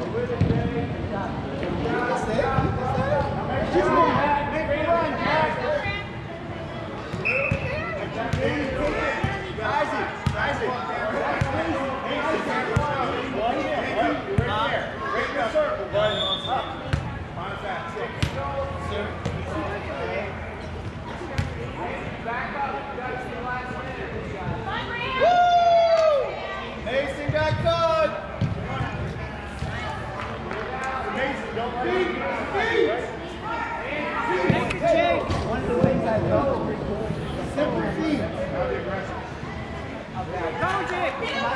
Mason got caught. Mason, don't feed. One of the ways I go. Simple feet. Go, Jake.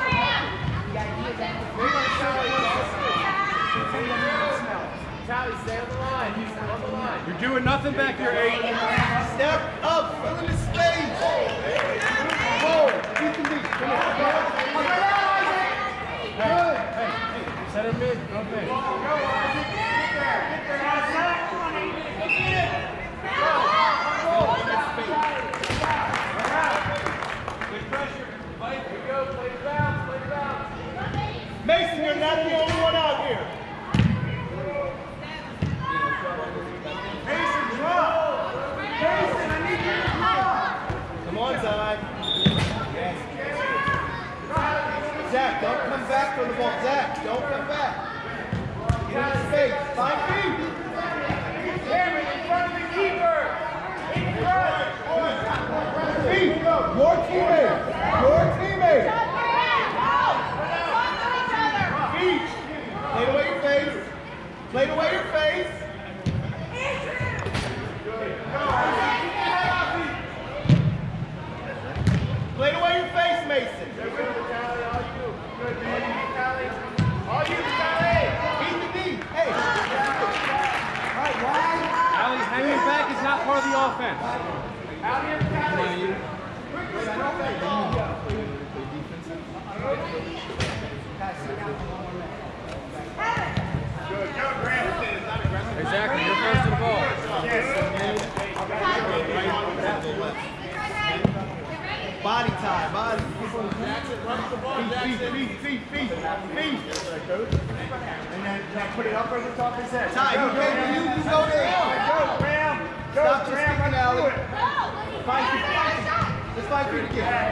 Tally, stay on the line. On the line. You're doing nothing back here, 8. Step up, fill in the space. Hold. You can be. Good. Hey, center mid. Go mid. Go, Isaac. Get there. Go get it. Go. Good pressure. Fight. Here we go. Play the bounce. Play the bounce. Mason, you're not the only one out here. Mason, drop. Mason, I need you to drop. Come on, Zach. Yes. Zach, don't come back for the ball. Zach, don't come back. Get in space. 5 feet. Cameron, in front of the keeper. In front. Feet. Your teammate. Your teammate. Feet. Play away your face. Play away your face. Play away your face, Mason. All you, Tally. Beat the knee. Hey. Allie's hanging back is not part of the offense. Out here, Tally. Good. Go, Grant. Exactly, you're first to the ball. Body tie, body. Feet. And then put it up over the top of his head. Ty, you go there. Go, Graham. Stop just kicking, Allie. 5 feet. Just 5 feet again.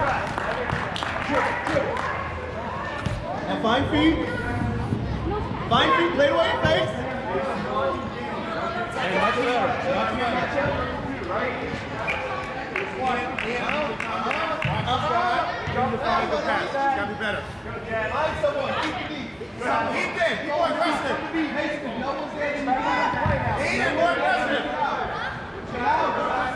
Now 5 feet. 5 feet, play away your face. Hey, much better. Gotta be better. Find someone. Keep the knee. Keep there. Keep more aggressive. Keep more aggressive. Get out.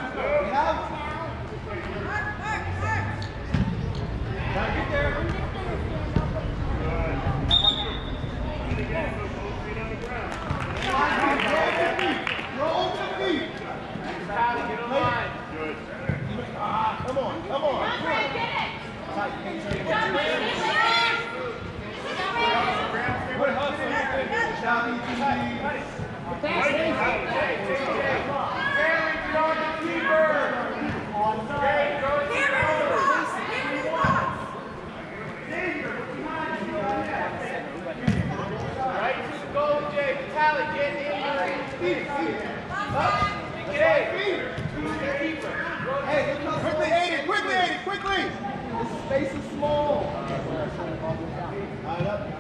Gotta get there. Roll to feet. Tally, get on line. Good. Come on. Right to the goal, Jake. Tally, get in. Jake. Hey, quickly, quickly! This space is small. Right up.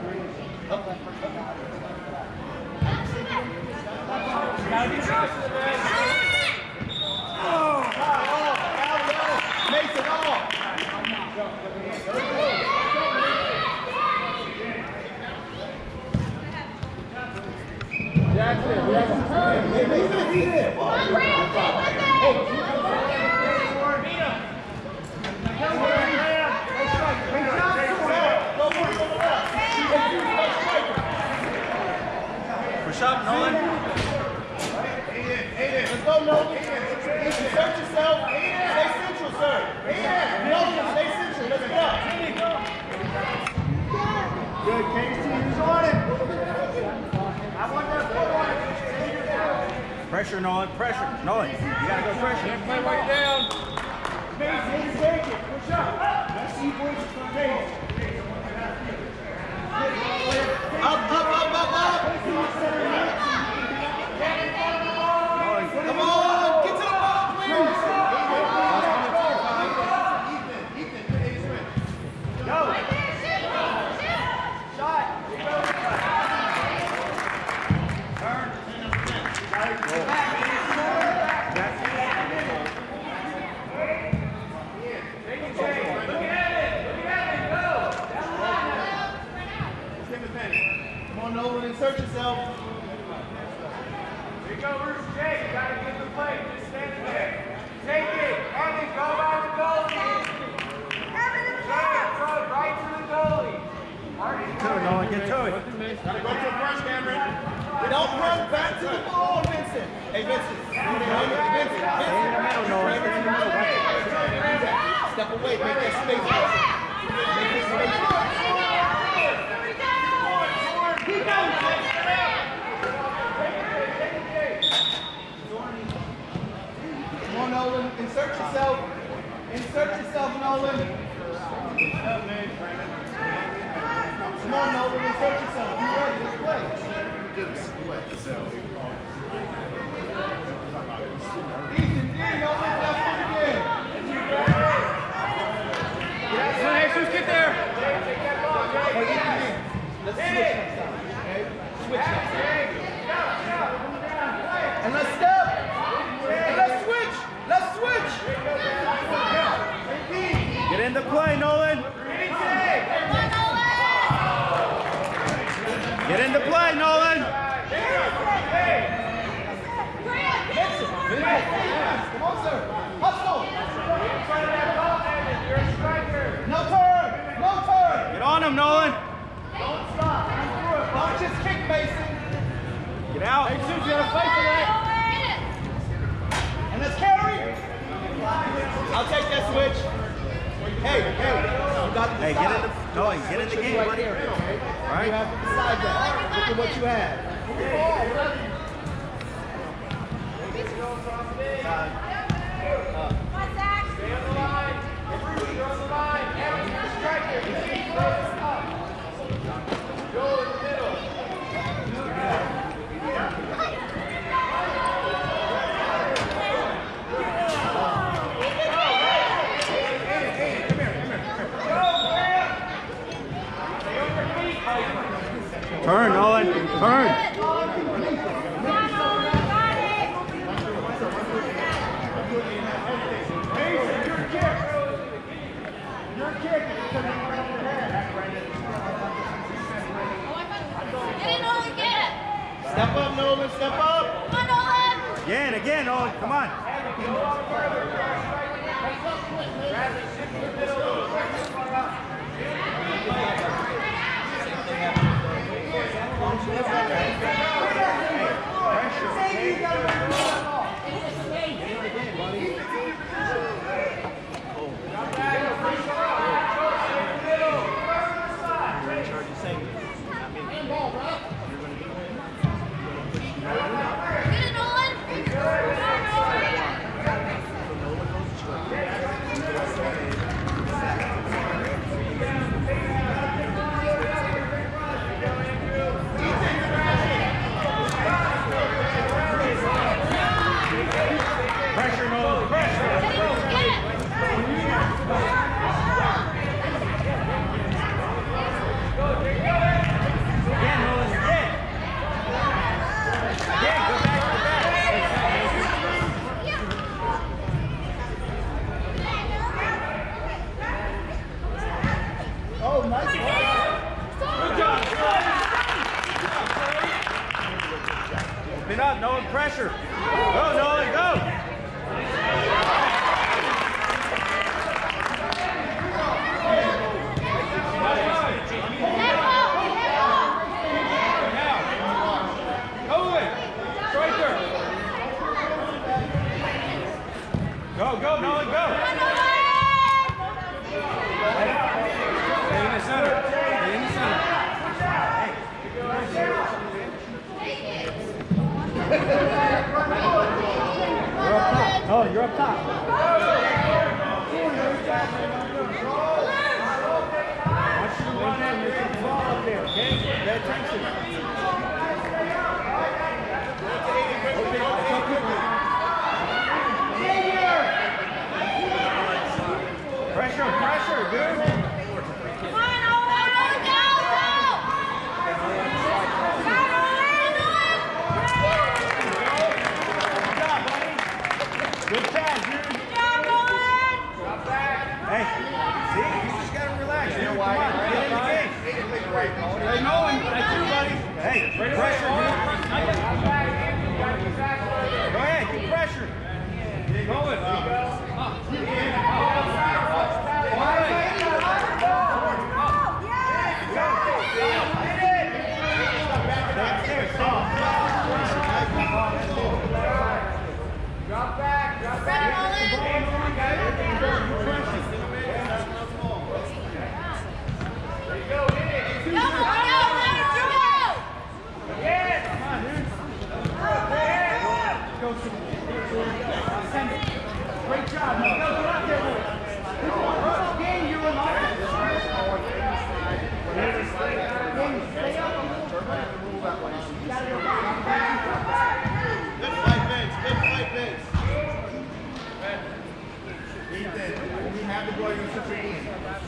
Mason, off. Jackson, turn. Hey, Mason, he's in. Push up, Nolan. Let's go, Nolan. Search yourself. Stay central, sir. Nolan, stay central. Let's go. Good, Casey. Who's on it? I want that forward. Pressure, Nolan. Pressure. Nolan, you gotta go pressure. Play while you're down. Mason, take it. Push up. Let's see boys from Mason. Up. Come on, Nolan, insert yourself. Here you go, Bruce J. You gotta get the play. Just stand there. Take it. Evan, go by the goalie. Right to the goalie. Get to it, Nolan. Get to it. Gotta go to the first, Cameron. We don't run back to the ball, Vincent. Hey, Vincent. Vincent. Stay in the middle, Nolan. Stay in the middle. Step away. Make that space. Make that space. Keep going. Come on, Nolan. Insert yourself. Insert yourself, Nolan. Come on, Nolan. Insert yourself. You ready? Let's play. Ethan, Nolan, left foot again. Jesus, get there. Let's switch next time, okay? Switch next time. And let's step. And let's switch. Let's switch. Get into play, Nolan. Get into play, Nolan. Come on, sir. Hustle. No turn. No turn. Get on him, Nolan. Don't stop. Don't just kick, Mason. Get out. Hey, Susie, you gotta fight for that. And let's carry. I'll take that switch. Hey, you got to Hey, decide. get in the Nolan. Get in the game, buddy. Okay? Right? You have to decide that. Look at what you have. Stay on the line. Bruce, you're on the line. Evan, you're a striker. You keep close up. Go in the middle. Turn, Nolan. Turn. Step up, Nolan. Step up. Again, Nolan. Come on. Pressure, Nolan. Pressure. Again, Nolan. Again. Again, go back to the back. Oh, nice. Good job. Open up, Nolan. Pressure. Go, Nolan. Go. Striker. Go, Nolan. Go. Stay in the center. Stay in the center. Oh, you're up top. Watch you run in. There's a ball up there, okay? Pay attention. Pressure, dude. Good catch, dude. Hey, see, you just gotta relax. You know why? Come on, get in the game. Hey, Nolan, that's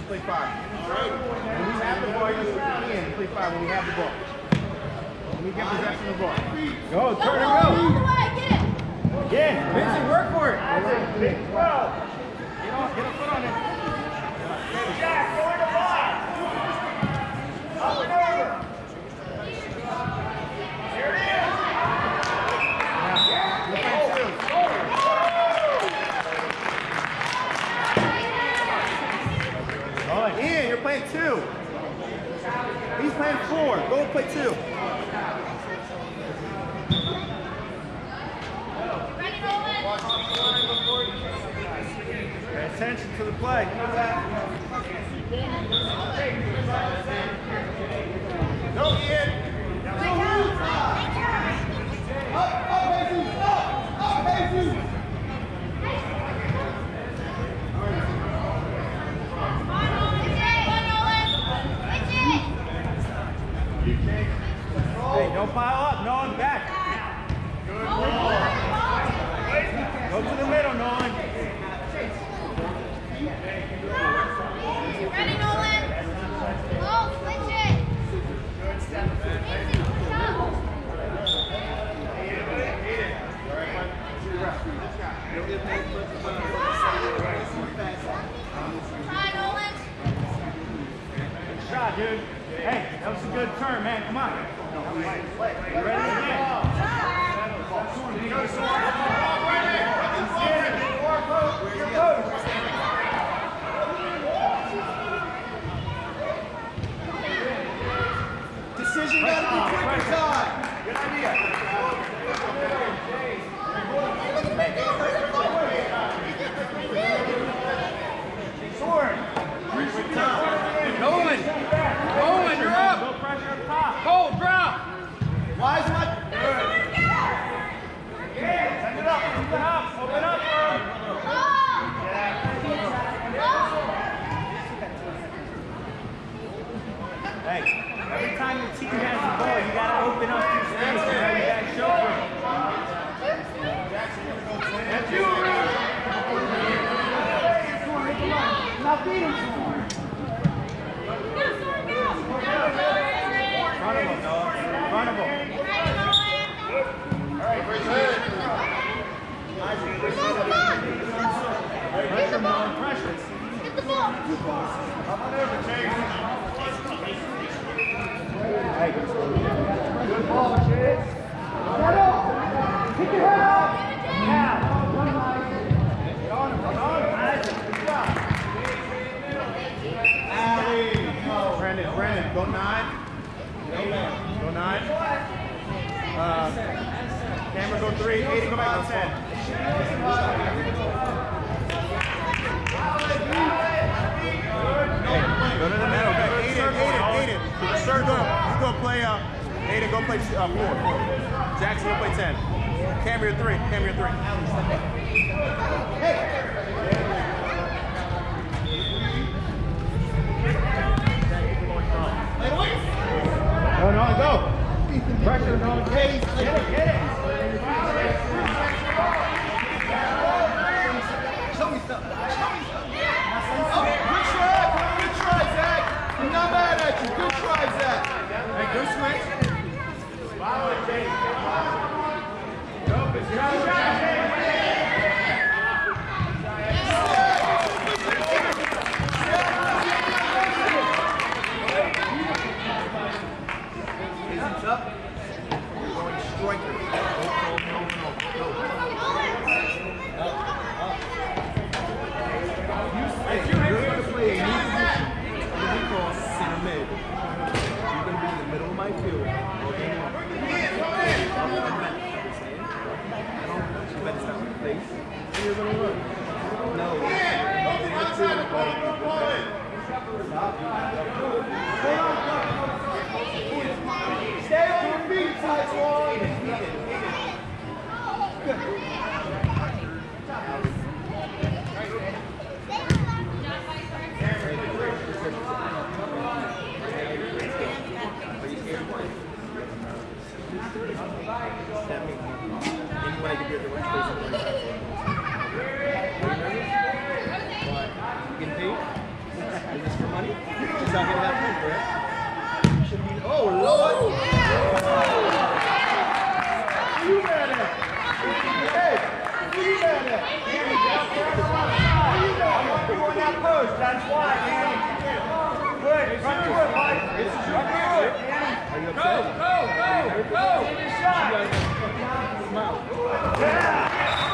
you play 5. When we have the ball, you play 5 when we have the ball. When we get possession of the ball. Go, turn and go. All the way, get it. Yeah, Vincent, work for it. Big 12. Get a foot on it. Jack, go in the box. Up and over. Here it is. Ian, you're playing 2. He's playing 4. Go and play 2. Ready, Nolan? Pay attention to the play. No, Ian. Up, Jesus. Up, Jesus. Hey, don't pile up. Nolan, back. Go to the middle, Nolan. Ready, Nolan? Go, switch it. Try, Nolan. Good shot, dude. Hey, that was a good turn, man. Come on. You ready again? Decision gotta be quick this time. Good idea. Sword. Nolan, you're up. No pressure up top. Hold, drop. Wise one. Send it up. Keep it up. Open up, bro. Hey, every time your team has the ball, you gotta open up your space. You gotta show for it. That's you. Now feed him. Front of him, Noah. Front of him. Pressure, Noah. Pressure. Get the ball. Hey. Good ball, kids. Head up. Kick your head up. Now. Brandon, go 9. Go 9. Camera, go 3. 80, go back to 10. Go to the middle. Aiden. Sir, go. You go play. Aiden, go play 4. Jackson, go play 10. Camera 3. Hey. No, go. Pressure, no. Get it. Show me stuff. Good try, Zach. I'm not mad at you. Good try, Zach. Hey, go switch. Hands up. We're going striker. No. Hey, you're going to play a new position. What we call center mid. You're going to be in the middle of my field. Face. And you're going to run. No. Stay on your feet, Taiwan. Good. You can money. She's not gonna have food, correct? Should be. Oh Lord! Who you mad at? Hey, who you mad at? Danny, don't ever run aside. I'm going that post. That's why, Danny. Good. Run through it, Mike. Run through it, Danny. Go! Take your shot. Yeah.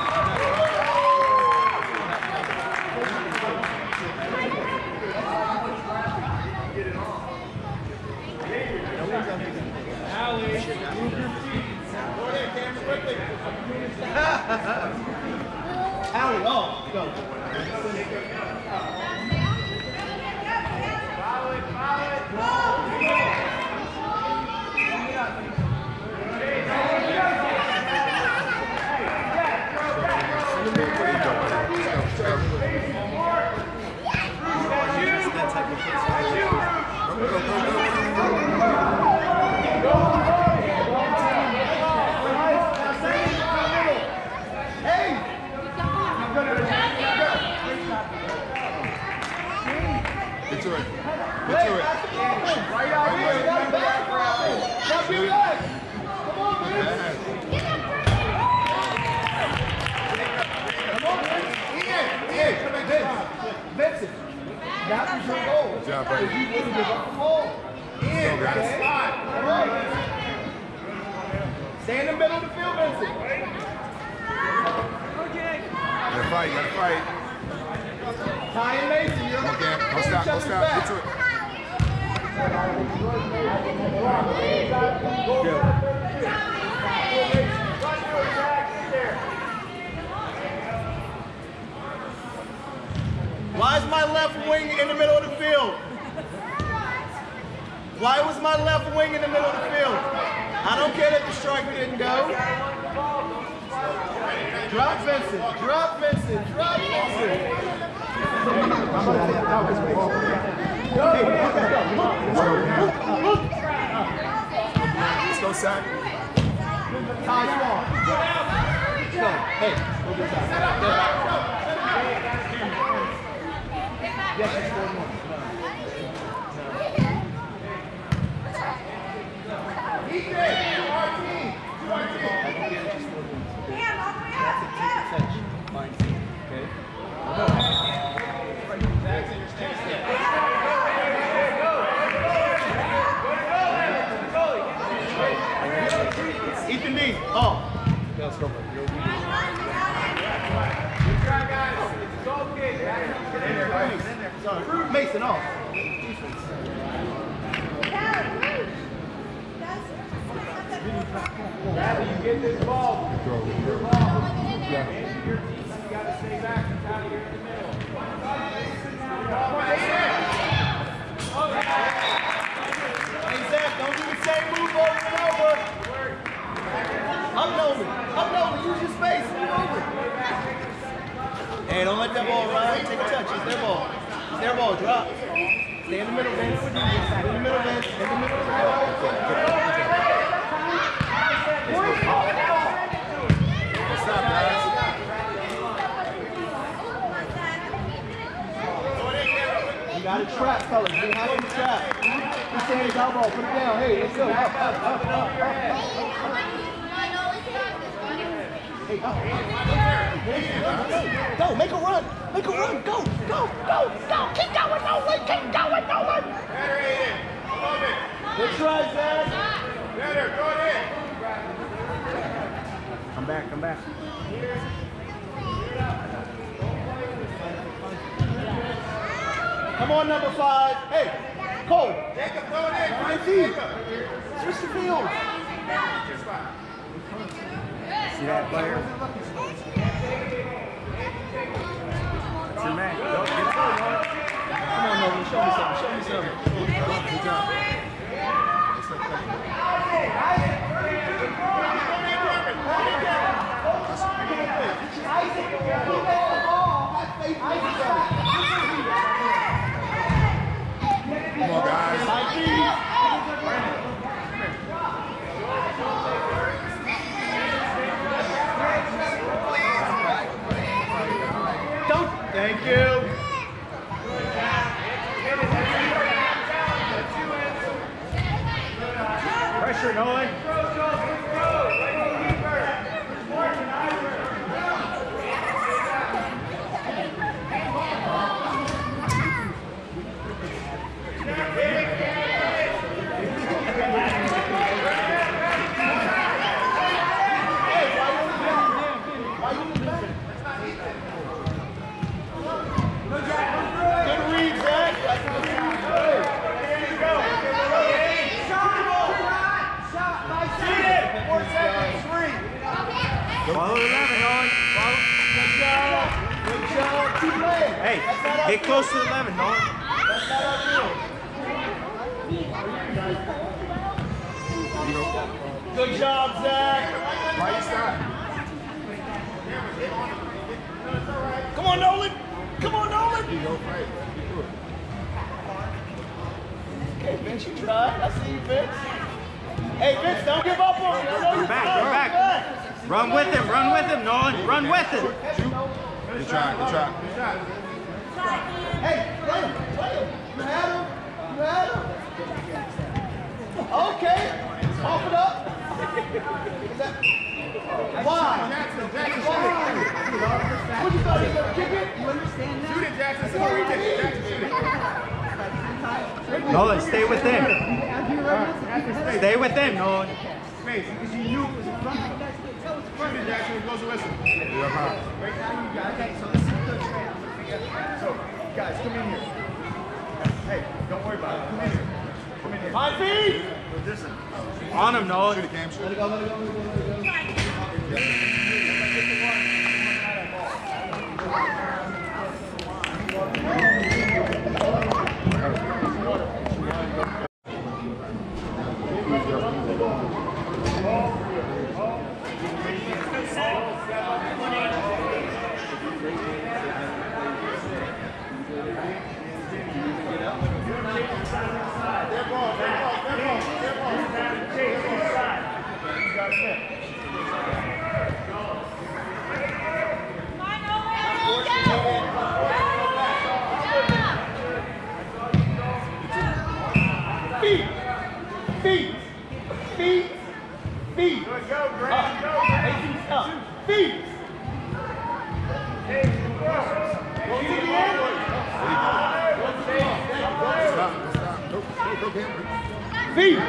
Allie, oh, go. Get to it. Get to it. Right out here. You got back. Now be relaxed. Come on, man. Come on, man. Ian, come back. Vincent. That was your goal. Good job, buddy. You wouldn't give up the ball. Ian, Got a spot. Come on. Stay in the middle of the field, Vincent. Gotta fight, gotta fight. Ty and Mason, you're Okay, don't stop, don't stop. Get to it. Why is my left wing in the middle of the field? Why was my left wing in the middle of the field? I don't care that the striker didn't go. Drop Vincent, drop Vincent, drop Vincent. Let's go, Sack. Ty Swan. Go. Hey, go get that. Yes, you scored one. Ethan D. Oh. Let's go. Good try, guys. It's a goal kick. Sorry. Mason off. Bradley, you get this ball. Your ball. And your team, you got to stay back and out of here in the middle. Hey, Zach, don't do the same move over and over. Up Nolan, use your space, move over. Hey, don't let that ball run. Take a touch, it's their ball. It's their ball, drop. Stay in the middle, Vince. Stay in the middle, Vince. In the middle. Stop, guys. You got a trap, fellas. You have a trap. He's saying his elbow. Put it down. Hey, let's go. Up. Hey, up. Go, make a run. Make a run. Go. Keep going, Nolan. Keep going, Nolan. Better, Aiden. Love it. Good try, Zach. Better, go ahead. Come back. Come on, number 5. Hey, Cole. Jacob, throw it in. Right Jacob. Switch the field. See that player? That's your man. Go, get through, man. Come on, Nolan. Show me something. Good job. Come on, guys. Thank you. Nolan. Good read, Zach. Follow 11, Nolan. Follow. Good job. Good job. Keep playing. Hey, get close to 11, Nolan. That's not our field. Good job, Zach. Why you stop? Come on, Nolan. Come on, Nolan. You go fight. Okay, Vince, you tried. I see you, Vince. Hey, Vince, don't give up on me. I know Go you're back, trying. go back. Run with him, Nolan. Run with him. Good try, good try. Good try. Hey, play him. You had him. You had him. Okay. Off it up. Why? Jackson, Jackson, Why? What you thought he was going to kick it? You shoot it, Jackson. Somebody did it. Jackson, shoot it. Nolan, stay with him. Stay with him, Nolan. Space, because you knew it was in front of you. Shoot it, Jackson. It goes to whistle. Yeah, huh? So, guys, come in here. Hey, don't worry about it. Come in here. Come in here. 5 feet. Listen. On him, Nolan. Shoot it, Cam. Shoot it. Feet. Feet. Go, Grant. Go, Feet. Stop, stop. Go, Cam. Feet.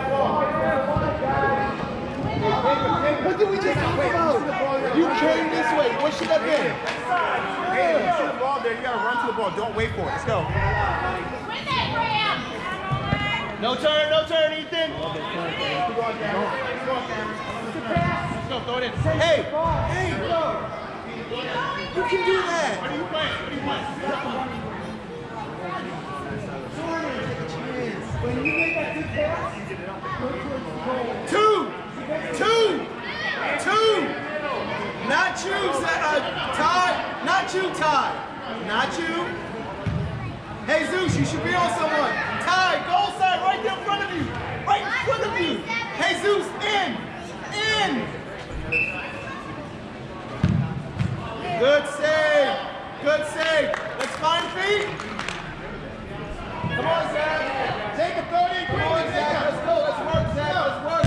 What did we just talk about? You came this way. What should have been? Hey, you see the ball there, you gotta run to the ball. Don't wait for it. Let's go. No turn, Ethan. Keep going, Cam. Keep going, Cam. Let's go, throw it in. Hey, you can do that. What are you playing? What are you playing? When you make that good pass, go towards the goal. Two. Not you, Ty. Not you, Ty. Not you. Hey, Zeus, you should be on someone. Ty, goal side, right there in front of you. Right in front of you. Hey, Zeus, in. Good save. Let's find feet. Come on, Zach. Take a 30. Come on, Zach. Let's go. Let's work, Zach. Let's work.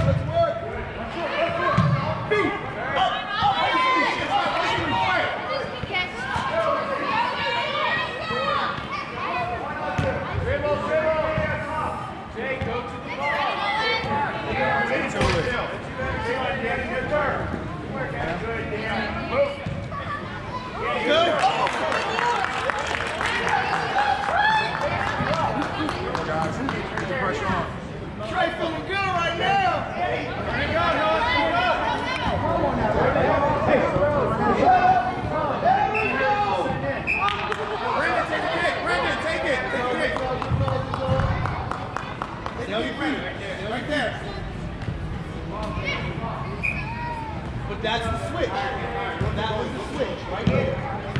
Feet. Up. Jay, go to the ball. Take it to it. Good turn. Good, Dan. Move. Good. Guys, keep the pressure on. Trey feeling good right now. Brandon, take it. Brandon, take it. Right there. But that's the switch. That was the switch right here.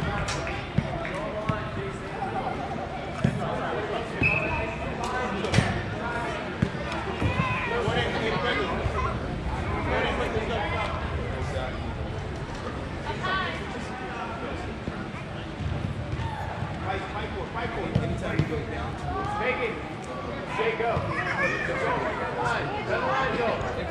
Anytime you go down towards Make it. Jay, go. Red line, go.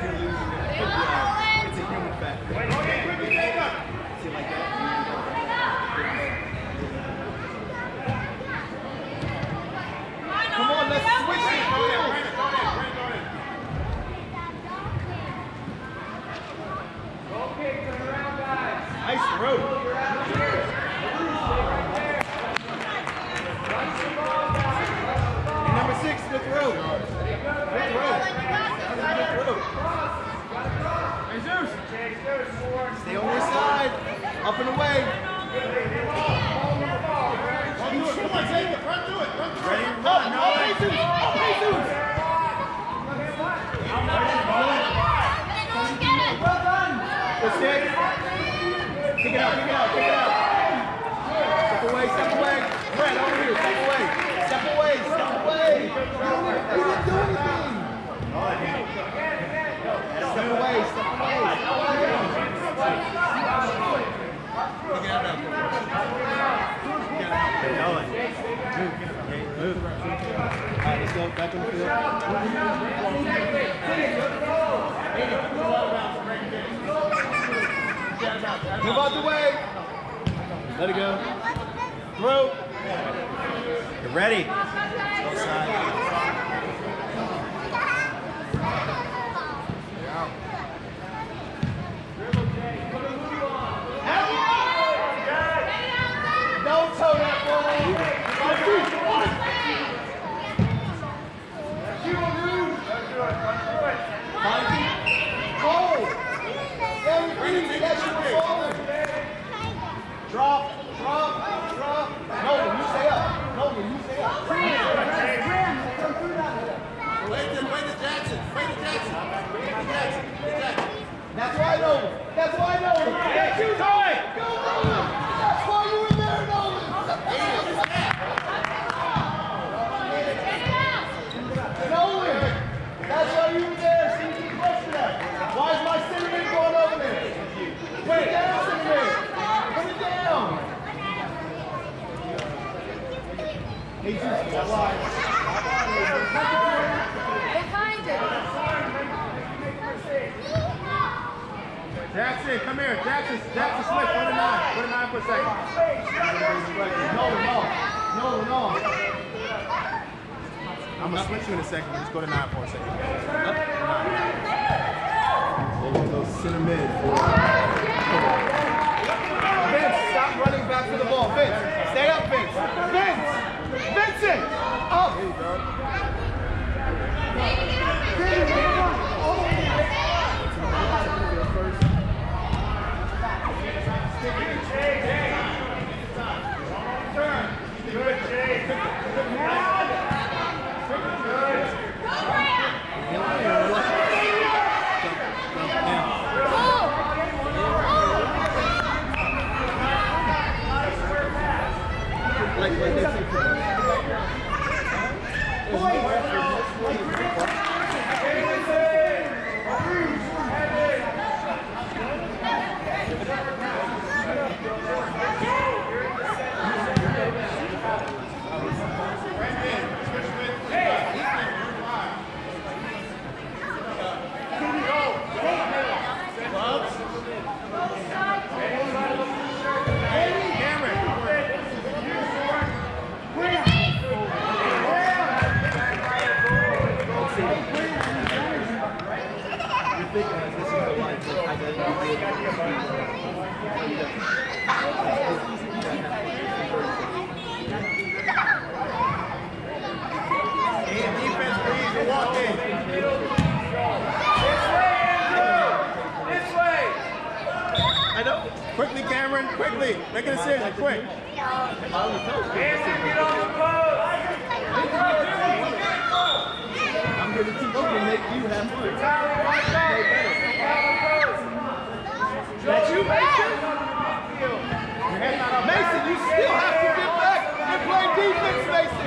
Reese, the road. And number 6, Smith Road. Smith Road. Hey, Zeus. Stay on this side. Up and away. Come on, take it. Run through it. Run through it. Ready to run. No, Jesus. Oh, Jesus. Let's stay. Kick it out, kick it out, kick it out. Step away, step away. Brett, over here. Step away. Step away, step away. He didn't do anything. Step away, step away. Kick it out now. Kick it out. Nolan. Move. All right, let's go. Back on the field. Move out the way. Let it go. Throw. You're ready. Outside. Don't toe that ball. Drop, drop, drop. Nolan, you stay up. Nolan, you stay up. Wait to Jackson. Wait to Jackson. Jackson. That's why Nolan. That's why Nolan. That's you, Nolan. Go, Nolan. That's why you were there, Nolan. Nolan. That's why you were there. See, you keep pushing that. Why is my center mid going over there? Put it down, center mid. Put it down. Hey, just wide. Behind it. Jackson, come here. Jackson Smith, go to 9. Go to 9 for a second. No. I'm going to switch you in a second. Just go to 9 for a second. There we go, center mid. Vince, stop running back to the ball. Vince, stay up, Vince. Vincent, up. There you go. Good, Jay. Quickly, Cameron, quickly. Make a decision, quick. Get on the post. I'm going to teach you to make you have fun. That's you, Mason? Mason, you still have to get back and play defense,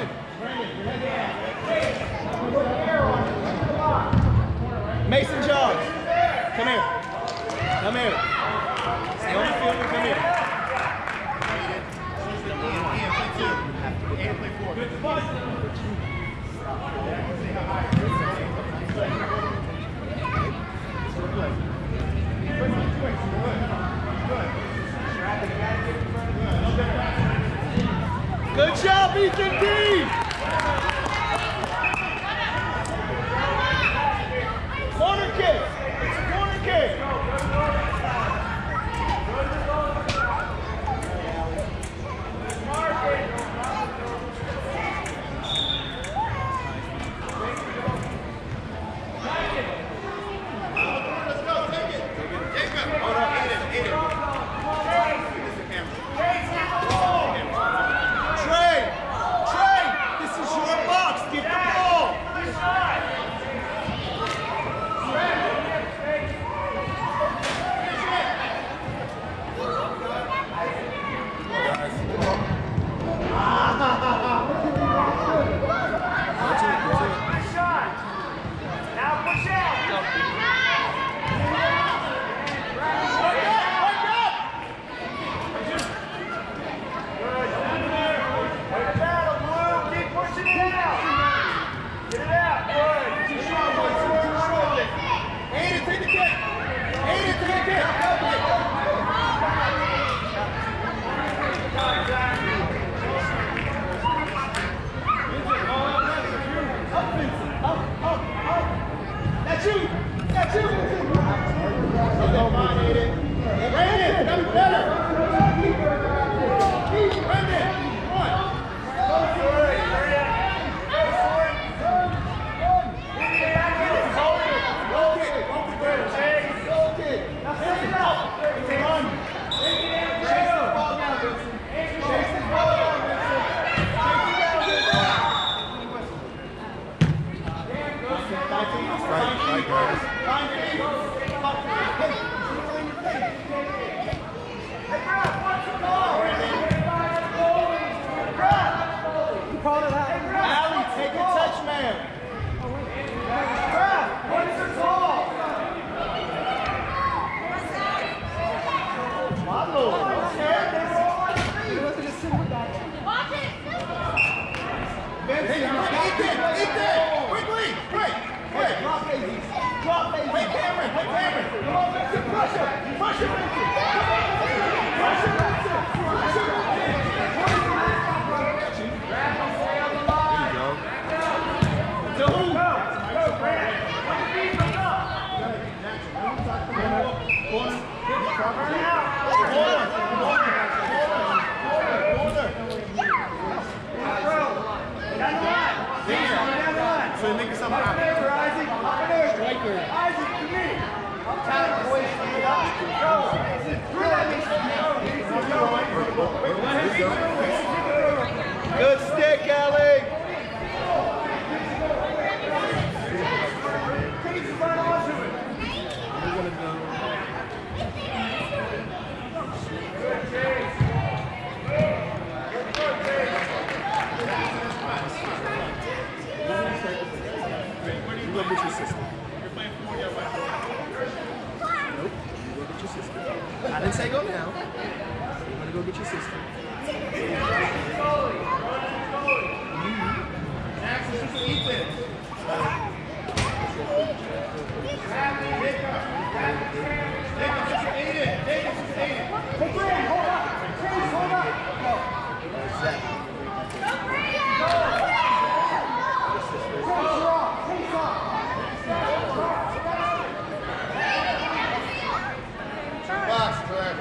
Mason. Mason Jones, come here. Come here. Stay on the field and come here. Good job, Ethan D. Corner kick. It's a corner kick. double. Okay, they were all on three. Watch it. Hey, eat that. Quickly, quick. Drop Daisy. Drop Daisy. Wait, Cameron. Come on, Vincent. Push him, Vincent. Come on, Vincent. Push him, Vincent. To who? Go, Brad. Corner. So you're making something happen. Isaac, to me. I'm telling the boys to get up. Go. Good stick, Ellie. Run onto it. You go get your sister. You're playing 4 yard right. Nope. You go get your sister. I didn't say go now. You're gonna go get your sister. Access to Ethan. Hey, Brad, hold up. Chase, hold up. Go. Box, correct.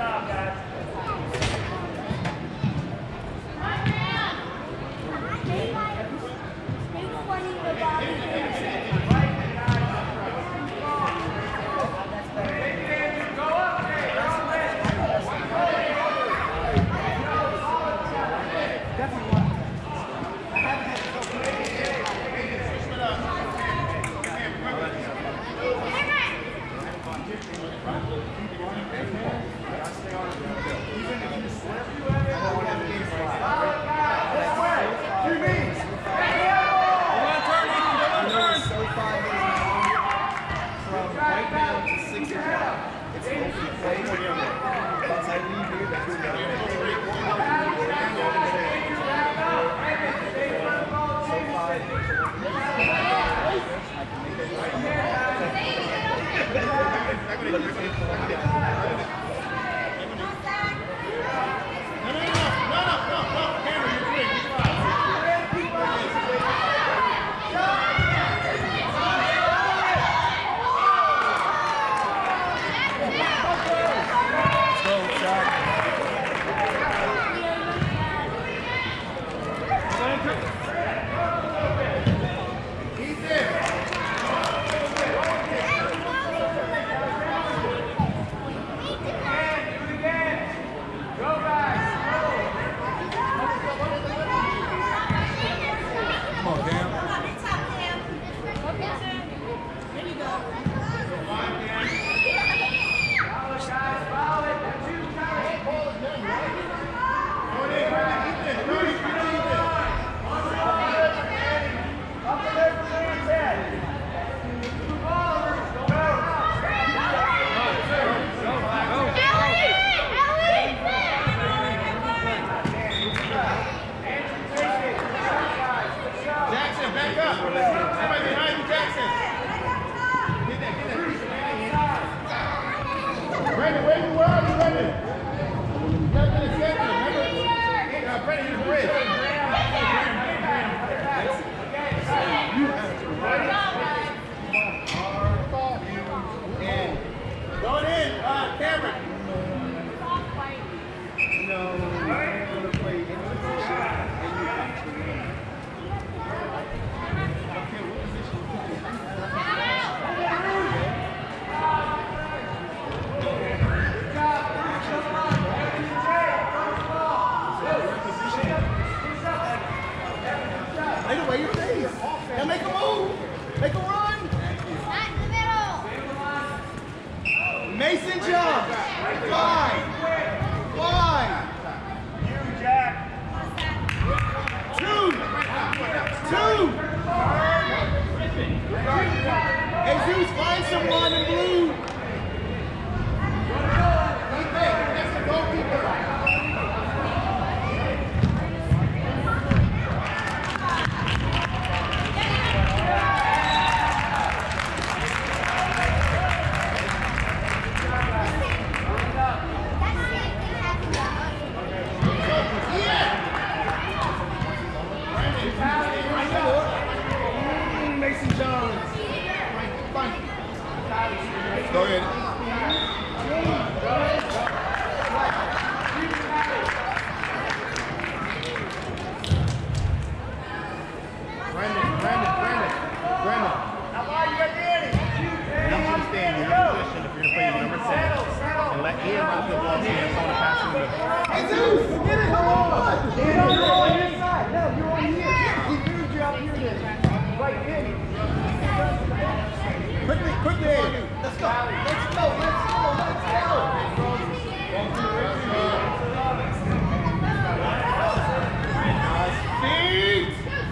Mason Jones. Wide. You, Jack. Two. Jesus, find someone in blue. That's the goalkeeper. Go ahead. Brandon. How are you at the end? I need you to stay in your position if you're going to play number 10. And let Ian run the ball so you have someone to pass in the middle. Hey, Zeus, get it, come on! You're on his side. No, you're on here. He moved you out here then. Right in. Quickly, Ian. Let's go. Feet!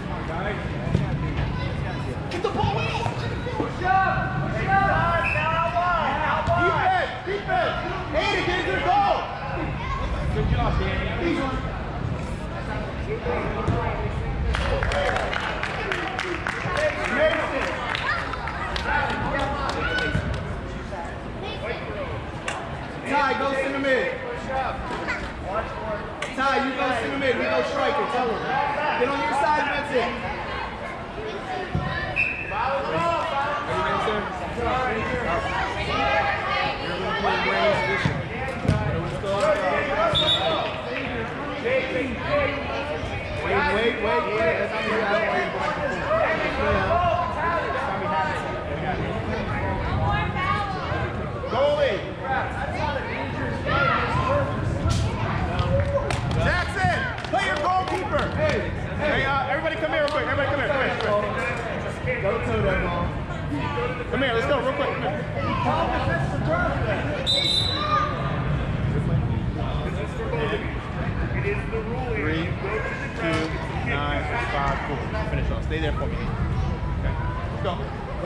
Get the ball out! Defense! Aiden, get to the goal! Good job, Danny. Ty, go center mid. Ty, you go center mid. We go striker. Tell him. Get on your side, Vincent. Are you ready, sir? You're going to play Brandon's position. Wait. That's not your goalie. Jackson, play your goalkeeper. Hey, everybody come here real quick. Come here. Go to that ball. Come here, let's go real quick. Come here. It is the rule. 3, 2, 9, 5, 4. Finish off. Stay there for me. Okay. Let's go.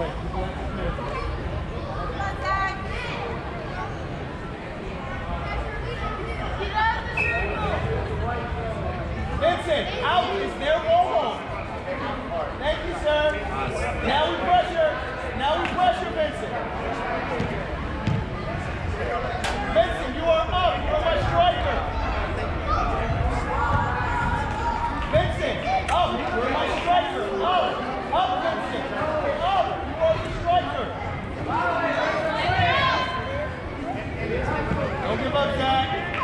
Vincent, out. It's their ball home. Thank you, sir. Now we pressure, Vincent. Vincent, you are up. You are my striker. Vincent, up. You are my striker. Up, Vincent. Up. You are the striker. Don't give up, Zach.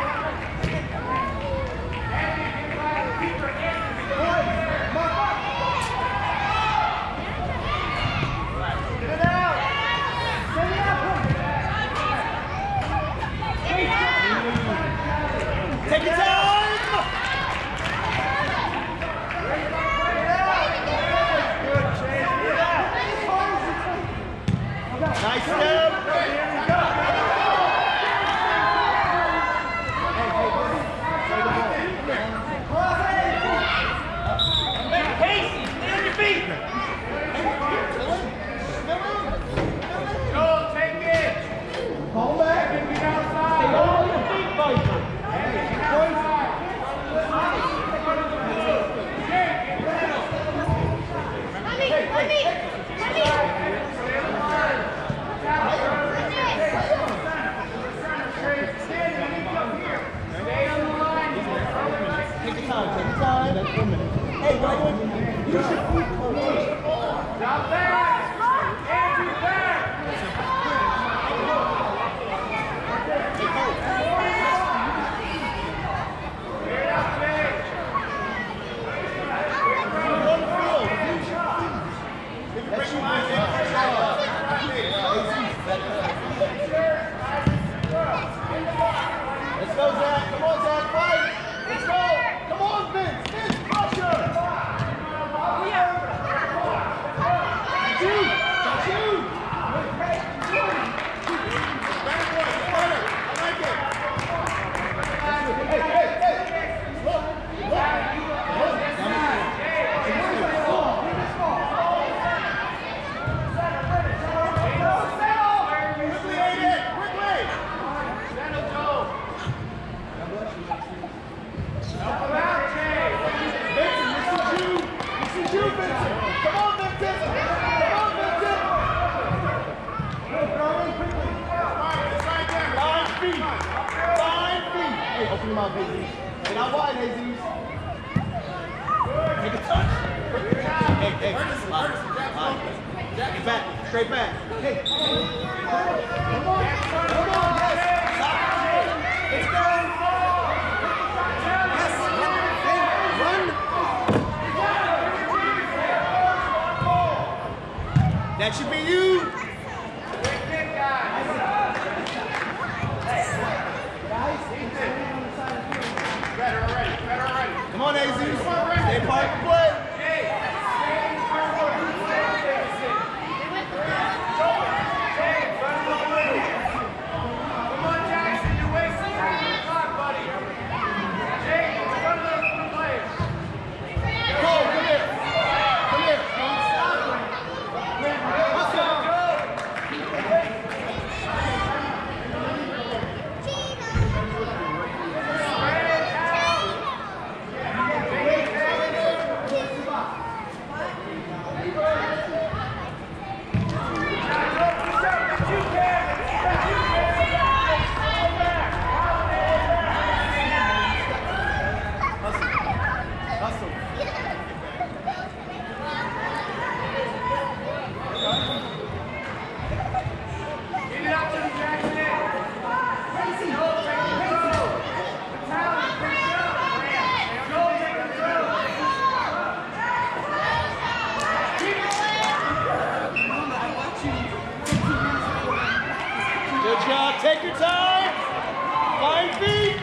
Take your time! Nice step! Casey, stay on your feet! Go, take it. Hold back. Get outside. Stay on your feet, Viper. Take your time. That's 1 minute. Hey, why don't you use your feet? Drop back. Andrew, back. Get out there. You're on the field. Use your feet. That's you, Let's go, Zach. Come on, Zach. Fight. Let's go. Come on, Vince. Vince, pressure. That's you. Better boy, better. I like it. Hey. Look. Quickly, Aiden. Quickly. Help him out, Jay. Vincent, this is you, Vincent. Come on, Vincent. It's right there. 5 feet. 5 feet. Hey, open your mouth, Jesus. Get out wide, Jesus. Take a touch. Hey. Back, straight back. Hey. Come on, yes. Stop. Let's go. Yes, run. That should be you. Come on, AZ. Stay part of the play. Come on, Jackson, you're wasting time on the clock, buddy. Jay, in front of the players. Cole, come here. Come here. Stop. Hustle. Good job. Take your time. 5 feet.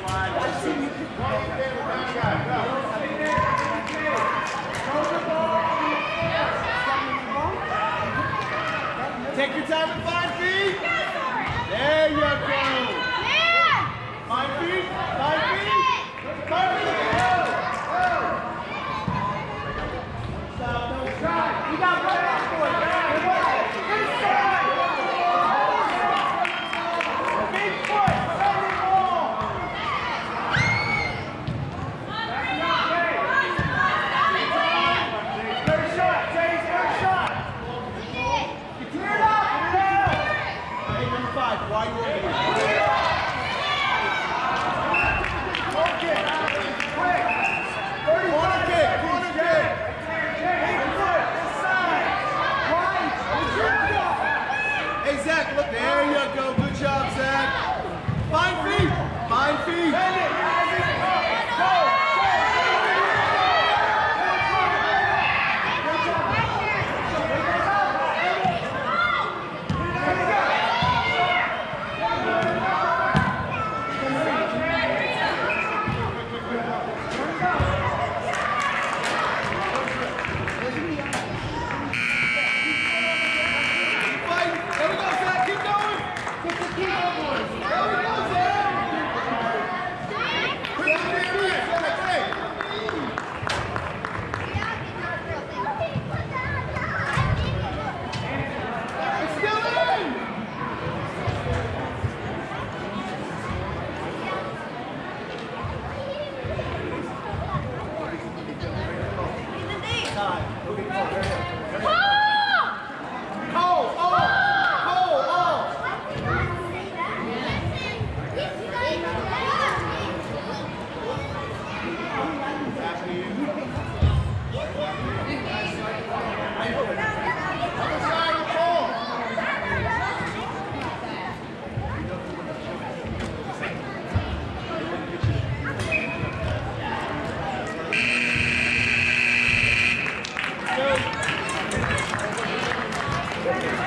Take your time at 5 feet. There you go. 5 feet. 5 feet. 5 feet. You got one back for it. Good side. Big foot. Very long. Good shot, Chase. Good shot. Clear it up. Hey, number 5. Why you over here?